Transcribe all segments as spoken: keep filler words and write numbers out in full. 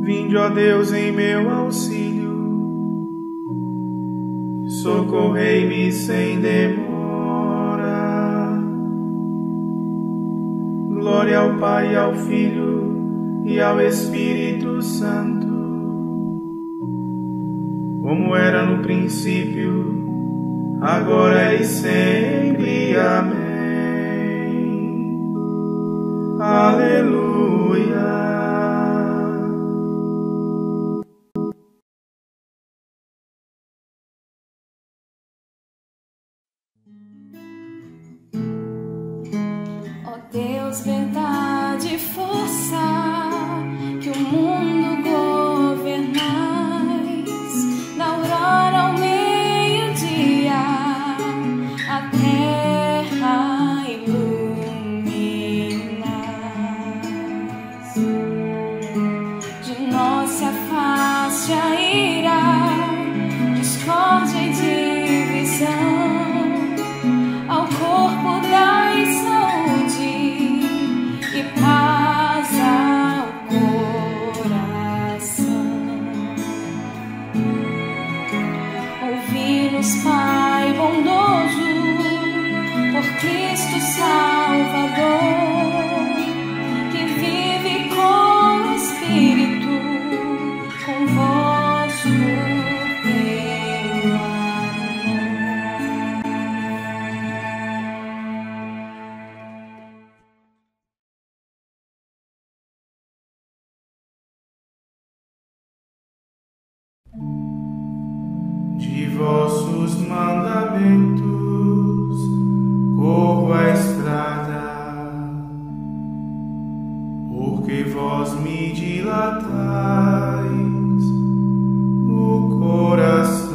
Vinde, ó Deus, em meu auxílio, socorrei-me sem demora. Glória ao Pai, ao Filho e ao Espírito Santo, como era no princípio, agora e sempre. Amém. Aleluia. Ó Deus, verdade e força, que o mundo governais, da aurora ao meio-dia, a terra iluminas. De nós se afaste a ira, discórdia e divisão, ao corpo dai saúde e paz ao coração. Ouvi-nos, Pai bondoso, por Cristo Salvador, que vive com o Espírito, com vosso teu De vossos mandamentos corro a estrada, porque vós me dilatais o coração.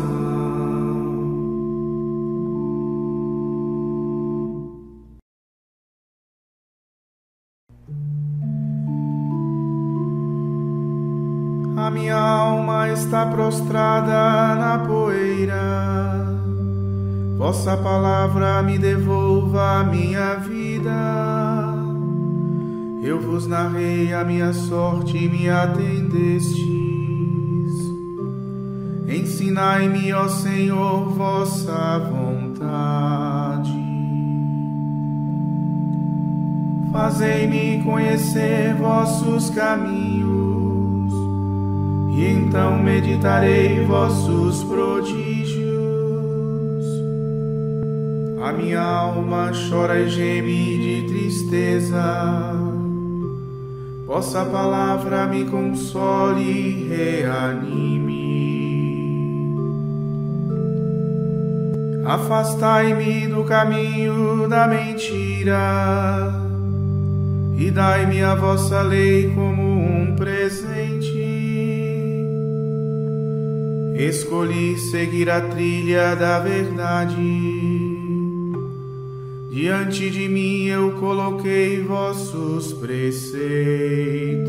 A minha alma está prostrada na poeira, vossa palavra me devolva a minha vida. Eu vos narrei a minha sorte e me atendestes. Ensinai-me, ó Senhor, vossa vontade. Fazei-me conhecer vossos caminhos, e então meditarei vossos prodígios. A minha alma chora e geme de tristeza, vossa palavra me console e reanime. Afastai-me do caminho da mentira, e dai-me a vossa lei como um presente. Escolhi seguir a trilha da verdade, diante de mim eu coloquei vossos preceitos.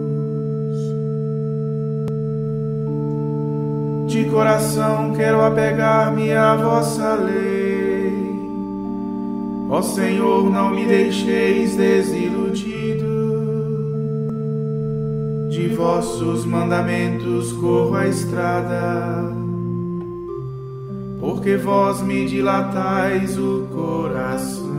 De coração quero apegar-me à vossa lei, ó Senhor, não me deixeis desiludido. De vossos mandamentos corro a estrada, porque vós me dilatais o coração.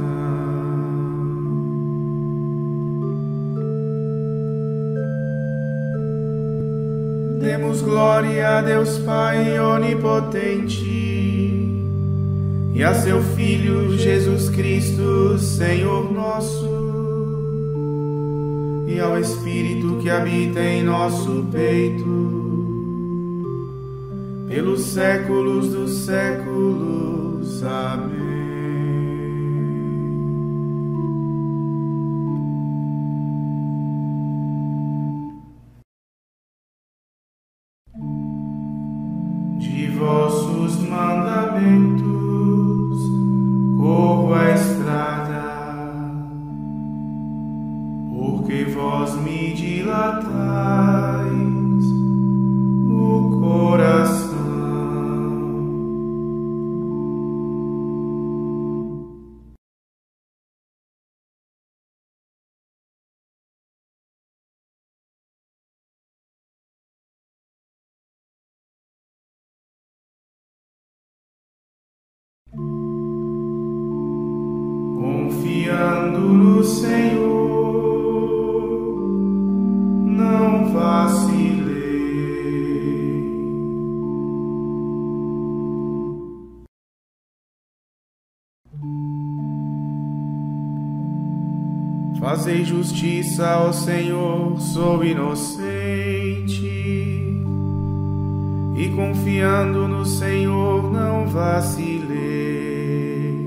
Demos glória a Deus Pai onipotente e a seu Filho Jesus Cristo, Senhor nosso, e ao Espírito que habita em nosso peito, pelos séculos dos séculos. Amém. De vossos mandamentos corro a estrada, porque vós me dilatais o coração. Senhor, não vacilei. Fazei justiça ao Senhor, sou inocente, e confiando no Senhor não vacilei.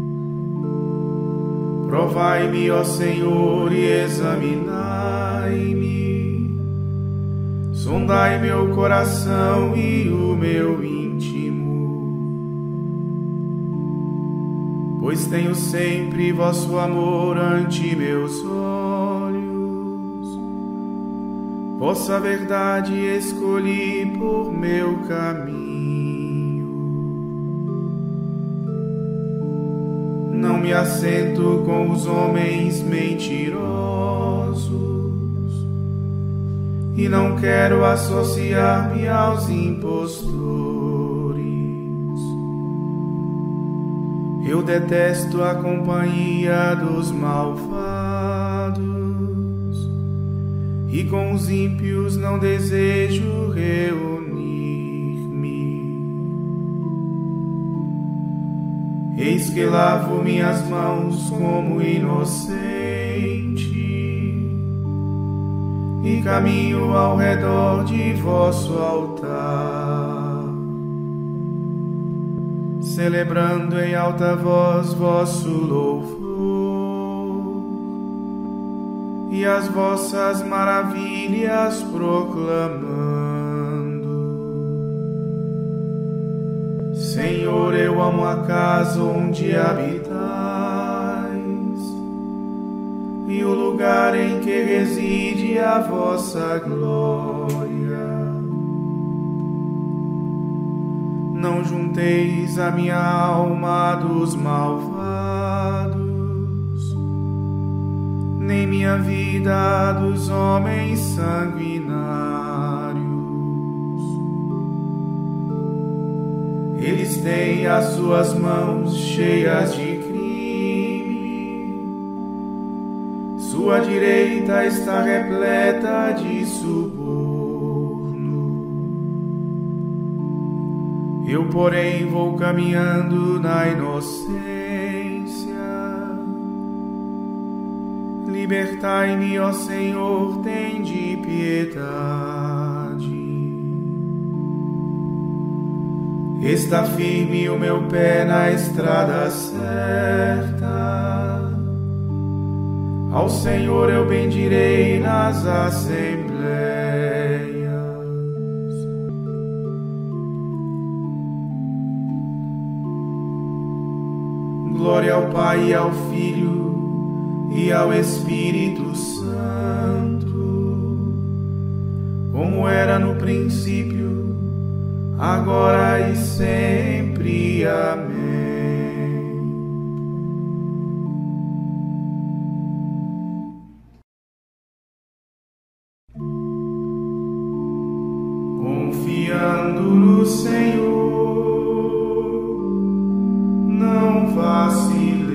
Provai-me, ó Senhor, e examinai-me, sondai meu coração e o meu íntimo, pois tenho sempre vosso amor ante meus olhos, vossa verdade escolhi por meu caminho. Não me assento com os homens mentirosos, e não quero associar-me aos impostores. Eu detesto a companhia dos malvados, e com os ímpios não desejo reunir-me. Eis que lavo minhas mãos como inocente, e caminho ao redor de vosso altar, celebrando em alta voz vosso louvor e as vossas maravilhas proclamando. Senhor, eu amo a casa onde habitais e o lugar em que reside a vossa glória. Não junteis a minha alma dos malvados, nem minha vida dos homens sanguinários. Eles têm as suas mãos cheias de crime, sua direita está repleta de suborno. Eu, porém, vou caminhando na inocência. Libertai-me, ó Senhor, tende piedade. Está firme o meu pé na estrada certa. Ao Senhor eu bendirei nas assembleias. Glória ao Pai e ao Filho e ao Espírito Santo, como era no princípio, agora e sempre. Amém. Confiando no Senhor, não vacilei.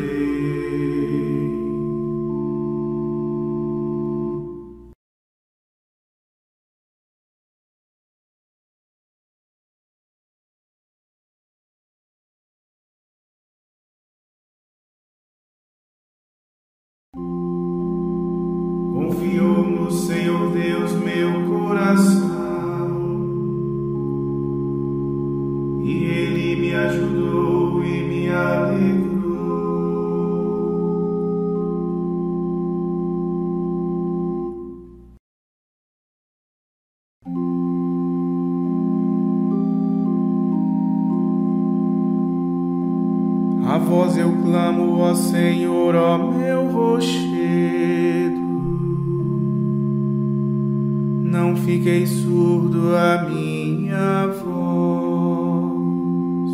Confiou no Senhor Deus meu coração, e Ele me ajudou e me alegrou. A vós eu clamo, ó Senhor, ó meu rochedo. Não fiquei surdo à minha voz.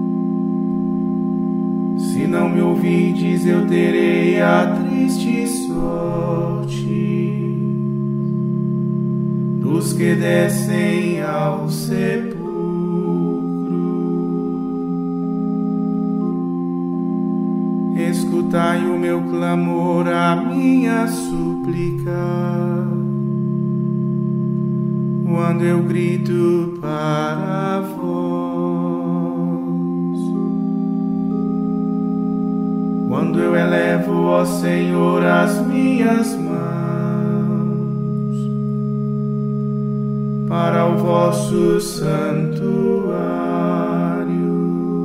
Se não me ouvides, eu terei a triste sorte dos que descem ao sepulcro. escutai o meu clamor, a minha súplica, quando eu grito para vós. Quando eu elevo, ó Senhor, as minhas mãos para o vosso santuário,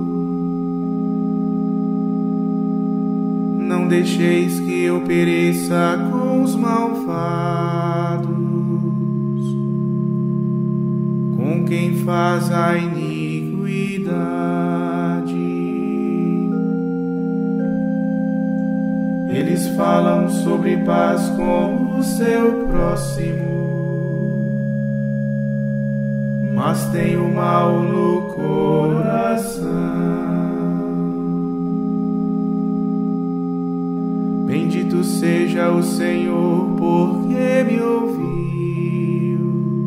não deixeis que eu pereça com os malvados, com quem faz a iniquidade. Eles falam sobre paz com o seu próximo, mas têm o mal no coração. Bendito seja o Senhor, porque me ouviu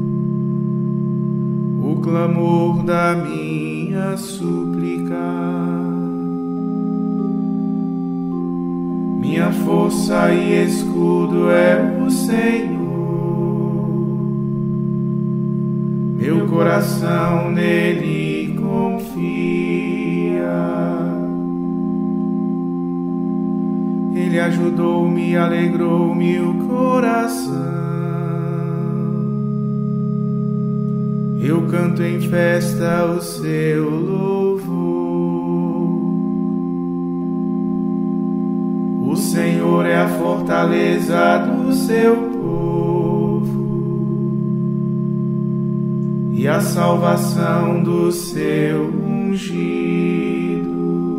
o clamor da minha súplica. Minha força e escudo é o Senhor, meu coração nele confia. Ele ajudou-me, alegrou-me o coração. Eu canto em festa o seu louvor. O Senhor é a fortaleza do seu povo e a salvação do seu ungido.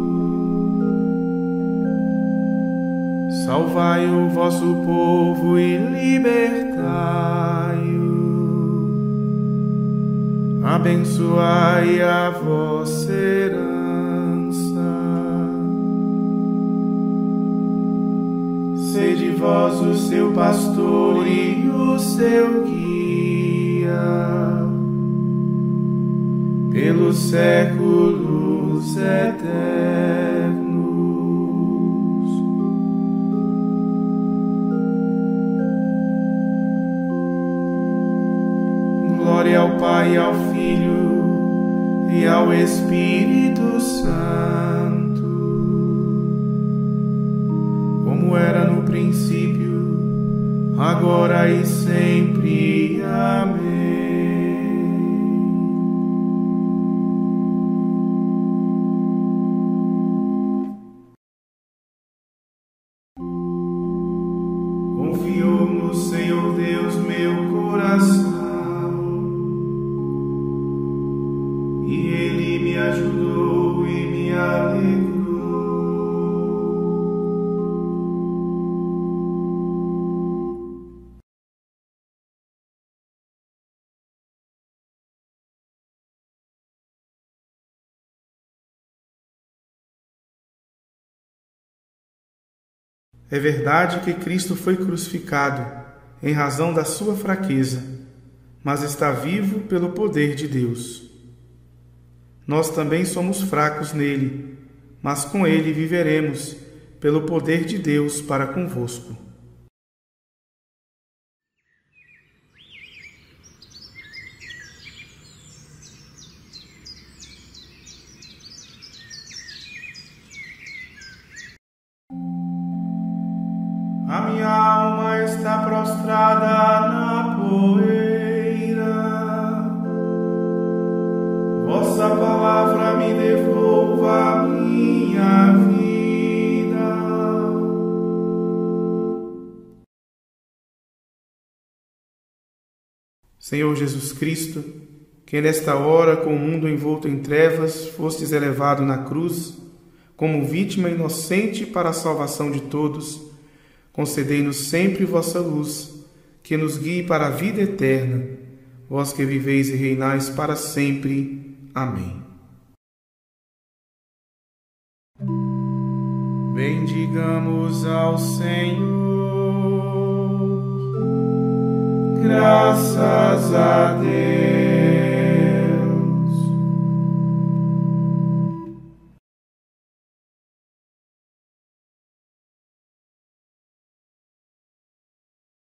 Salvai o vosso povo e libertai-o. Abençoai a vossa herança. Sede vós o seu pastor e o seu guia pelos séculos eternos. Glória ao Pai, ao Filho e ao Espírito Santo, como era no princípio, agora e sempre. Amém. Confiou no Senhor Deus meu coração, e Ele me ajudou e me alegrou. É verdade que Cristo foi crucificado em razão da sua fraqueza, mas está vivo pelo poder de Deus. Nós também somos fracos nele, mas com ele viveremos pelo poder de Deus para convosco. A minha alma está prostrada na poeira. Vossa palavra me devolva a minha vida. Senhor Jesus Cristo, que nesta hora, com o mundo envolto em trevas, fostes elevado na cruz, como vítima inocente para a salvação de todos, concedei-nos sempre vossa luz, que nos guie para a vida eterna, vós que viveis e reinais para sempre. Amém. Bendigamos ao Senhor, graças a Deus.